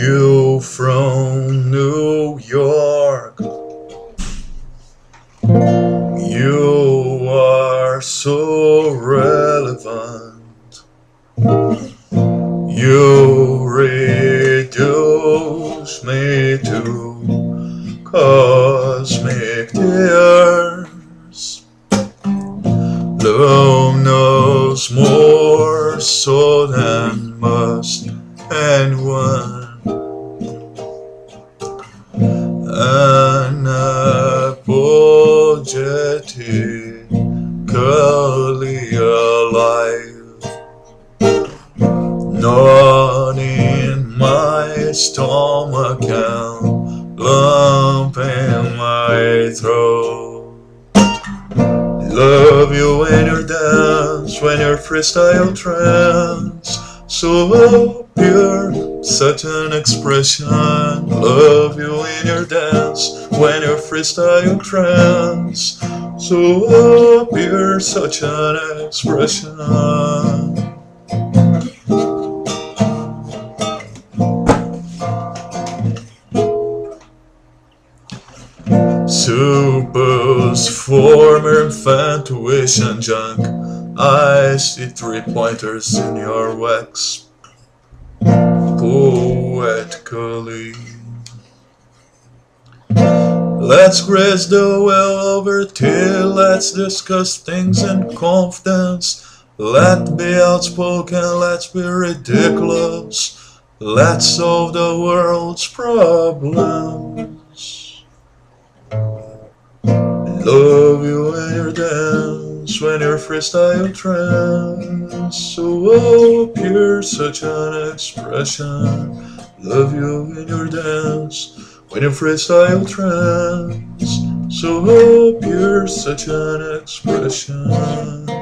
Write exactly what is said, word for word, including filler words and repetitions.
You from New York, you are so relevant. You reduce me to cosmic tears. Love knows more so than must anyone. Unapologetically alive. Not in my stomach and lump in my throat. Love you when you dance, when you're freestyle trance. So pure, such an expression. Love you in your dance, when you're freestyle trance. So pure, such an expression. Super's former infatuation junk. I see three pointers in your wax. Poetically, let's graze the well over tea. Let's discuss things in confidence. Let's be outspoken, let's be ridiculous. Let's solve the world's problems. Love you when you're dance, when you're freestyle trance. So pure, such an expression. Love you when you're dance, when you're freestyle trance. So pure, such an expression.